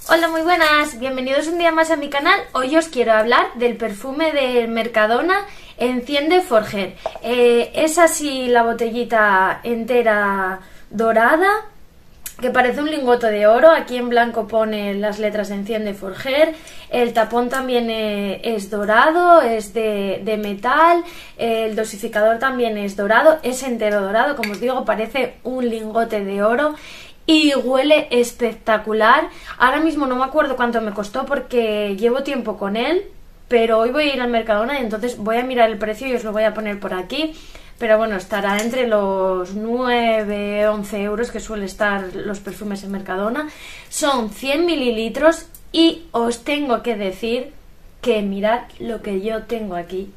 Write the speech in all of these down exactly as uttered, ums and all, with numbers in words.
Hola, muy buenas, bienvenidos un día más a mi canal. Hoy os quiero hablar del perfume del Mercadona Enciende Forger. Eh, es así la botellita entera dorada, que parece un lingote de oro. Aquí en blanco pone las letras Enciende Forger. El tapón también eh, es dorado, es de, de metal. El dosificador también es dorado, es entero dorado, como os digo, parece un lingote de oro. Y huele espectacular. Ahora mismo no me acuerdo cuánto me costó porque llevo tiempo con él, pero hoy voy a ir al Mercadona y entonces voy a mirar el precio y os lo voy a poner por aquí. Pero bueno, estará entre los nueve, once euros que suele estar los perfumes en Mercadona. Son cien mililitros y os tengo que decir que mirad lo que yo tengo aquí.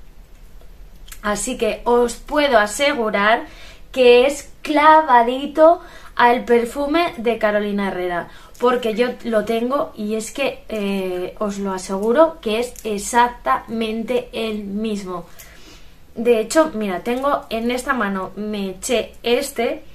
Así que os puedo asegurar que es clavadito al perfume de Carolina Herrera, porque yo lo tengo y es que eh, os lo aseguro que es exactamente el mismo. De hecho, mira, tengo en esta mano, me eché este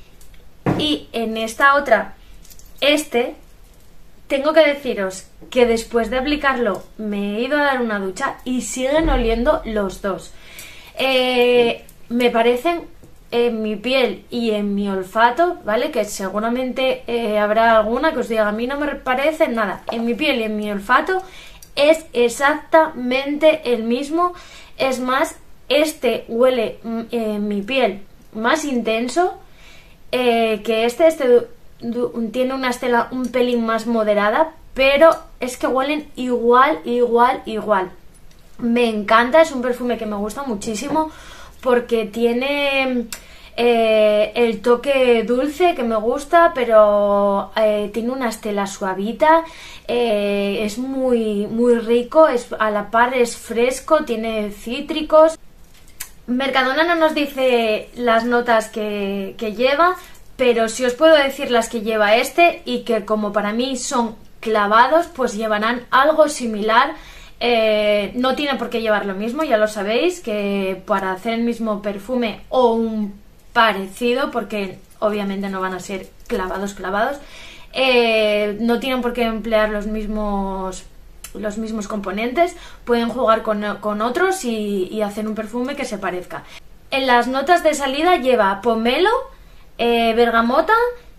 y en esta otra este. Tengo que deciros que después de aplicarlo me he ido a dar una ducha y siguen oliendo los dos. Eh, me parecen en mi piel y en mi olfato, ¿vale? Que seguramente eh, habrá alguna que os diga, a mí no me parece nada. En mi piel y en mi olfato es exactamente el mismo. Es más, este huele en eh, mi piel más intenso eh, que este. Este tiene una estela un pelín más moderada, pero es que huelen igual, igual, igual. Me encanta, es un perfume que me gusta muchísimo porque tiene eh, el toque dulce que me gusta, pero eh, tiene una estela suavita, eh, es muy, muy rico, es, a la par es fresco, tiene cítricos. Mercadona no nos dice las notas que, que lleva, pero sí os puedo decir las que lleva este y que como para mí son clavados, pues llevarán algo similar. Eh, no tiene por qué llevar lo mismo, ya lo sabéis, que para hacer el mismo perfume o un parecido, porque obviamente no van a ser clavados clavados, eh, no tienen por qué emplear los mismos los mismos componentes, pueden jugar con, con otros y, y hacer un perfume que se parezca. En las notas de salida lleva pomelo, eh, bergamota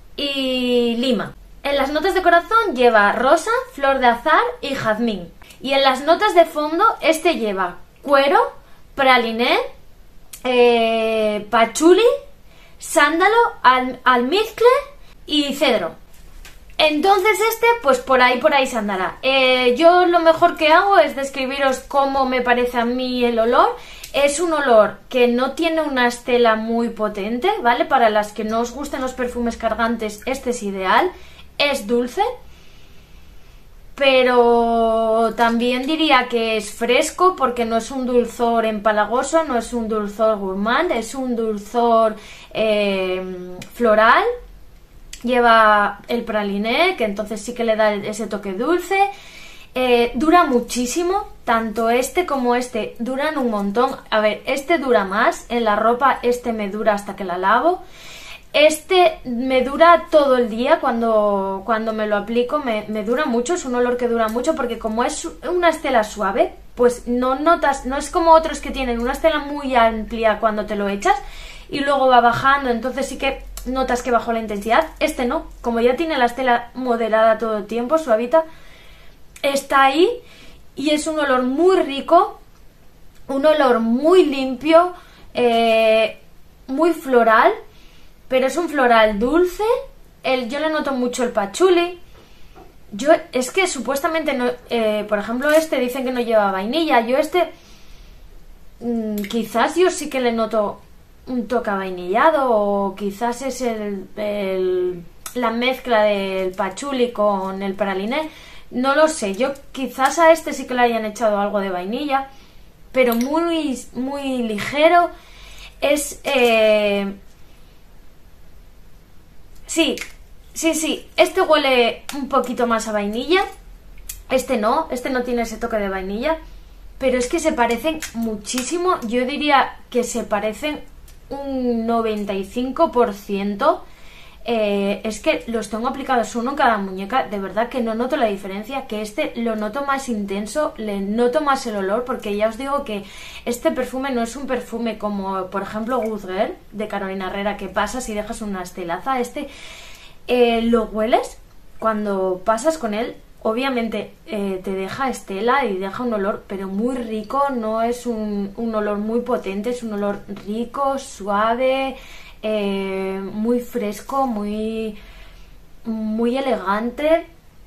y lima. En las notas de corazón lleva rosa, flor de azahar y jazmín. Y en las notas de fondo este lleva cuero, praliné, eh, pachuli, sándalo, al, almizcle y cedro. Entonces este, pues por ahí, por ahí se andará. Eh, yo lo mejor que hago es describiros cómo me parece a mí el olor. Es un olor que no tiene una estela muy potente, ¿vale? Para las que no os gusten los perfumes cargantes, este es ideal. Es dulce, pero también diría que es fresco porque no es un dulzor empalagoso, no es un dulzor gourmand, es un dulzor eh, floral. Lleva el praliné, que entonces sí que le da ese toque dulce. Eh, dura muchísimo, tanto este como este duran un montón. A ver, este dura más, en la ropa este me dura hasta que la lavo. Este me dura todo el día, cuando, cuando me lo aplico me, me dura mucho, es un olor que dura mucho porque como es una estela suave, pues no notas, no es como otros que tienen una estela muy amplia cuando te lo echas y luego va bajando, entonces sí que notas que bajó la intensidad. Este no, como ya tiene la estela moderada todo el tiempo, suavita, está ahí y es un olor muy rico, un olor muy limpio, eh, muy floral. Pero es un floral dulce. El, yo le noto mucho el pachuli. Yo, es que supuestamente, no, eh, por ejemplo, este dicen que no lleva vainilla. Yo este, mmm, quizás yo sí que le noto un toque vainillado. O quizás es el, el, la mezcla del pachuli con el praliné. No lo sé. Yo quizás a este sí que le hayan echado algo de vainilla. Pero muy, muy ligero. Es... Eh, Sí, sí, sí, este huele un poquito más a vainilla, este no, este no tiene ese toque de vainilla, pero es que se parecen muchísimo, yo diría que se parecen un noventa y cinco por ciento eh, es que los tengo aplicados uno en cada muñeca, de verdad que no noto la diferencia, que este lo noto más intenso, le noto más el olor, porque ya os digo que este perfume no es un perfume como, por ejemplo, Good Girl de Carolina Herrera, que pasas y dejas una estelaza. Este eh, lo hueles cuando pasas con él. Obviamente eh, te deja estela y deja un olor, pero muy rico, no es un, un olor muy potente, es un olor rico, suave, eh, muy fresco, muy, muy elegante.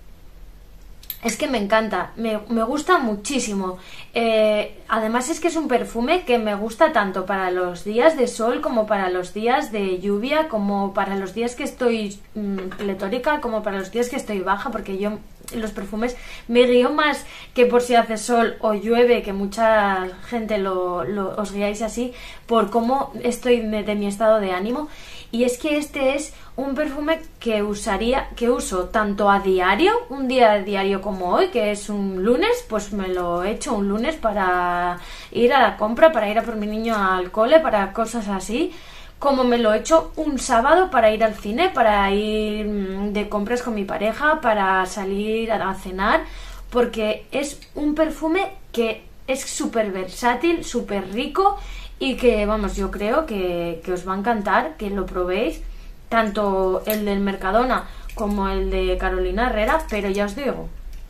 Es que me encanta, me, me gusta muchísimo. Eh, además es que es un perfume que me gusta tanto para los días de sol como para los días de lluvia, como para los días que estoy mmm, pletórica, como para los días que estoy baja, porque yo los perfumes me guío más que por si hace sol o llueve, que mucha gente lo, lo, os guiáis así, por cómo estoy de mi estado de ánimo. Y es que este es un perfume que usaría, que uso tanto a diario, un día a diario como hoy, que es un lunes, pues me lo he hecho un lunes para ir a la compra, para ir a por mi niño al cole, para cosas así, como me lo he hecho un sábado para ir al cine, para ir de compras con mi pareja, para salir a cenar, porque es un perfume que es súper versátil, súper rico, y que, vamos, yo creo que, que os va a encantar, que lo probéis, tanto el del Mercadona como el de Carolina Herrera, pero ya os digo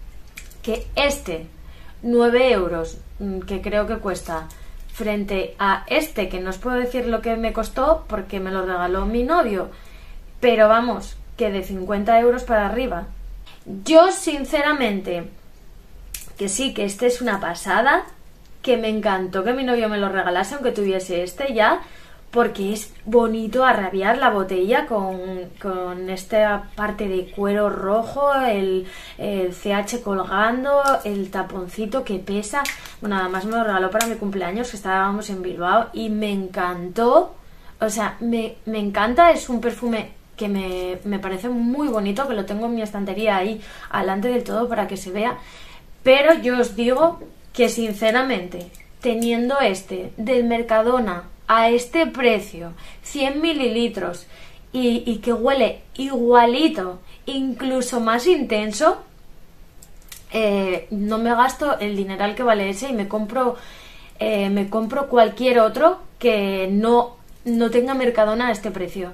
que este, nueve euros, que creo que cuesta, frente a este, que no os puedo decir lo que me costó, porque me lo regaló mi novio, pero vamos, que de cincuenta euros para arriba. Yo, sinceramente, que sí, que este es una pasada, que me encantó que mi novio me lo regalase, aunque tuviese este ya, porque es bonito a rabiar la botella con, con esta parte de cuero rojo, el, el C H colgando, el taponcito que pesa. Bueno, además me lo regaló para mi cumpleaños, que estábamos en Bilbao, y me encantó. O sea, me, me encanta, es un perfume que me, me parece muy bonito, que lo tengo en mi estantería ahí, alante del todo para que se vea. Pero yo os digo que sinceramente, teniendo este del Mercadona a este precio, cien mililitros, y, y que huele igualito, incluso más intenso, eh, no me gasto el dineral que vale ese y me compro, eh, me compro cualquier otro que no, no tenga Mercadona a este precio,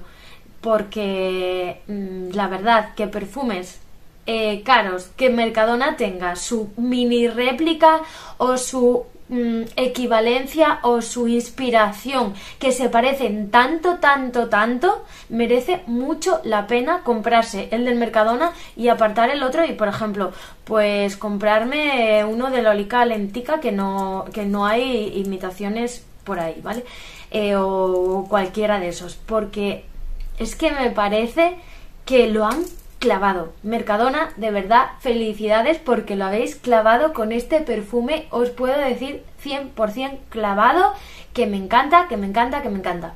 porque mmm, la verdad que perfumes Eh, caros, que Mercadona tenga su mini réplica o su mm, equivalencia o su inspiración, que se parecen tanto, tanto, tanto, merece mucho la pena comprarse el del Mercadona y apartar el otro, y por ejemplo, pues comprarme uno de Lolica Lentica, que no, que no hay imitaciones por ahí, ¿vale? Eh, o cualquiera de esos, porque es que me parece que lo han clavado. Mercadona, de verdad, felicidades porque lo habéis clavado con este perfume. Os puedo decir cien por cien clavado, que me encanta, que me encanta, que me encanta.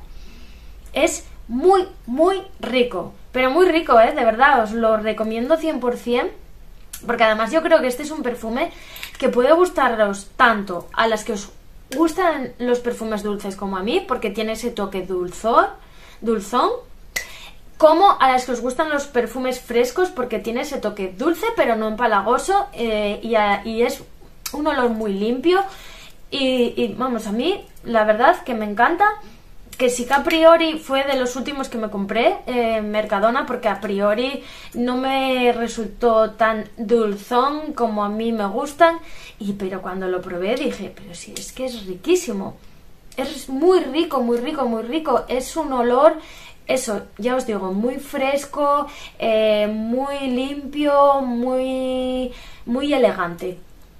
Es muy, muy rico, pero muy rico, ¿eh? De verdad, os lo recomiendo cien por cien, porque además yo creo que este es un perfume que puede gustaros tanto a las que os gustan los perfumes dulces como a mí, porque tiene ese toque dulzor, dulzón, como a las que os gustan los perfumes frescos, porque tiene ese toque dulce pero no empalagoso, eh, y, a, y es un olor muy limpio, y, y vamos, a mí la verdad que me encanta. Que sí, que a priori fue de los últimos que me compré en eh, Mercadona, porque a priori no me resultó tan dulzón como a mí me gustan, y pero cuando lo probé dije, pero sí, es que es riquísimo, es muy rico, muy rico, muy rico, es un olor, eso, ya os digo, muy fresco, eh, muy limpio, muy, muy elegante.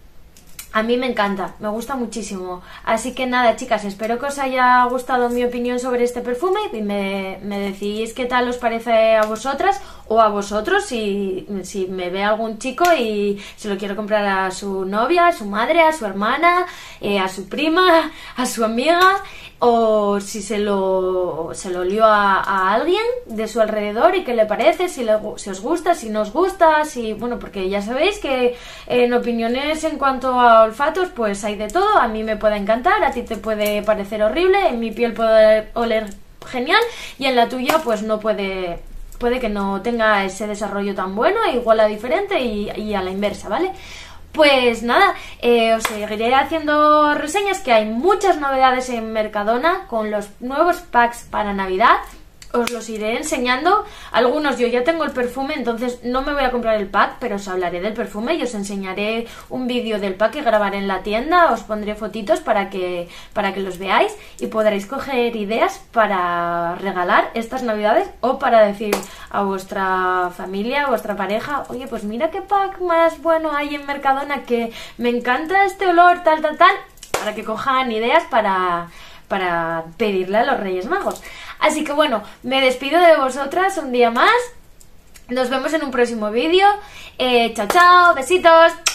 A mí me encanta, me gusta muchísimo. Así que nada, chicas, espero que os haya gustado mi opinión sobre este perfume y me, me decís qué tal os parece a vosotras o a vosotros, si, si me ve algún chico y se lo quiero comprar a su novia, a su madre, a su hermana, eh, a su prima, a su amiga, o si se lo, se lo olió a, a alguien de su alrededor y qué le parece, si, le, si os gusta, si no os gusta, si, bueno, porque ya sabéis que en opiniones en cuanto a olfatos pues hay de todo. A mí me puede encantar, a ti te puede parecer horrible, en mi piel puede oler genial y en la tuya pues no puede puede que no tenga ese desarrollo tan bueno, igual a diferente y, y a la inversa, ¿vale? Pues nada, eh, os seguiré haciendo reseñas, que hay muchas novedades en Mercadona con los nuevos packs para Navidad. Os los iré enseñando. Algunos yo ya tengo el perfume, entonces no me voy a comprar el pack, pero os hablaré del perfume y os enseñaré un vídeo del pack que grabaré en la tienda. Os pondré fotitos para que, para que los veáis y podréis coger ideas para regalar estas navidades o para decir a vuestra familia, a vuestra pareja: oye, pues mira qué pack más bueno hay en Mercadona, que me encanta este olor, tal, tal, tal, para que cojan ideas para... para pedirle a los Reyes Magos. Así que bueno, me despido de vosotras un día más. Nos vemos en un próximo vídeo. Eh, chao, chao, besitos.